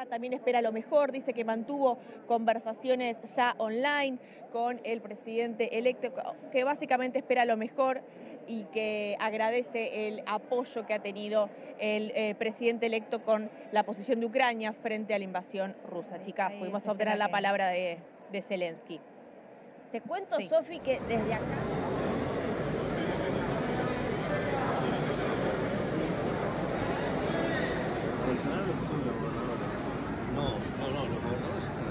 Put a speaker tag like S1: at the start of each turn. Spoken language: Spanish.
S1: Rusia, también espera lo mejor, dice que mantuvo conversaciones ya online con el presidente electo, que básicamente espera lo mejor y que agradece el apoyo que ha tenido el presidente electo con la posición de Ucrania frente a la invasión rusa. Chicas, pudimos obtener la palabra de Zelensky.
S2: Te cuento, sí, Sofi, que desde acá...
S3: No, los gobernadores